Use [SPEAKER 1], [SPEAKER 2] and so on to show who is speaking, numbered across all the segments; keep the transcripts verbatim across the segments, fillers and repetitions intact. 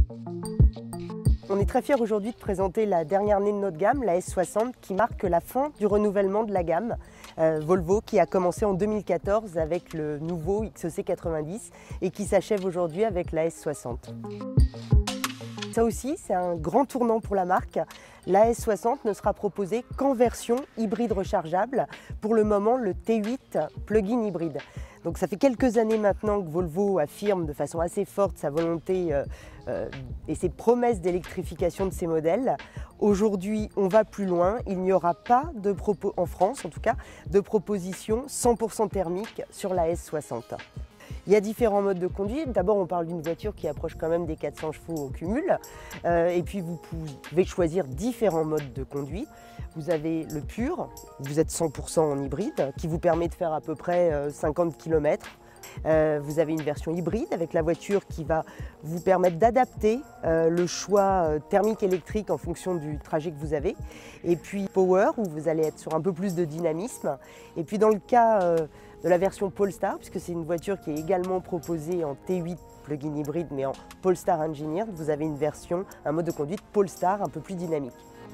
[SPEAKER 1] On est très fiers aujourd'hui de présenter la dernière née de notre gamme, la S soixante, qui marque la fin du renouvellement de la gamme. Euh, Volvo qui a commencé en deux mille quatorze avec le nouveau X C quatre-vingt-dix et qui s'achève aujourd'hui avec la S soixante. Ça aussi, c'est un grand tournant pour la marque. La S soixante ne sera proposée qu'en version hybride rechargeable, pour le moment le T huit plug-in hybride. Donc ça fait quelques années maintenant que Volvo affirme de façon assez forte sa volonté euh, euh, et ses promesses d'électrification de ses modèles. Aujourd'hui, on va plus loin. Il n'y aura pas de propos, en France en tout cas, de proposition cent pour cent thermique sur la S soixante. Il y a différents modes de conduite. D'abord, on parle d'une voiture qui approche quand même des quatre cents chevaux au cumul. Euh, et puis, vous pouvez choisir différents modes de conduite. Vous avez le pur, vous êtes cent pour cent en hybride, qui vous permet de faire à peu près cinquante kilomètres. Euh, vous avez une version hybride avec la voiture qui va vous permettre d'adapter euh, le choix thermique électrique en fonction du trajet que vous avez. Et puis Power, où vous allez être sur un peu plus de dynamisme. Et puis dans le cas euh, de la version Polestar, puisque c'est une voiture qui est également proposée en T huit plug-in hybride, mais en Polestar Engineered, vous avez une version, un mode de conduite Polestar un peu plus dynamique.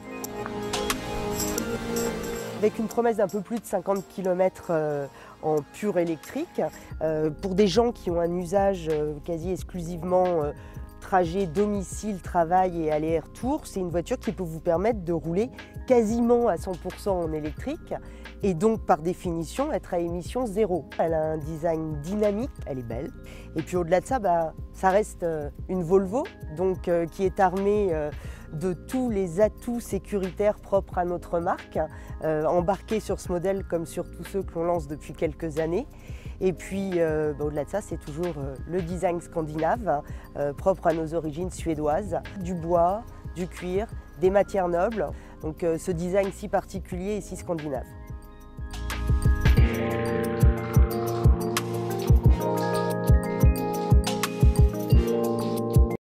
[SPEAKER 1] Avec une promesse d'un peu plus de cinquante kilomètres euh, en pur électrique, euh, pour des gens qui ont un usage euh, quasi exclusivement euh, trajet domicile-travail et aller-retour, c'est une voiture qui peut vous permettre de rouler quasiment à cent pour cent en électrique et donc par définition être à émission zéro. Elle a un design dynamique, elle est belle. Et puis au-delà de ça, bah, ça reste une Volvo donc, euh, qui est armée euh, de tous les atouts sécuritaires propres à notre marque, euh, embarqués sur ce modèle comme sur tous ceux que l'on lance depuis quelques années. Et puis euh, bah, au-delà de ça, c'est toujours euh, le design scandinave, euh, propre à nos origines suédoises, du bois, du cuir, des matières nobles. Donc euh, ce design si particulier et si scandinave.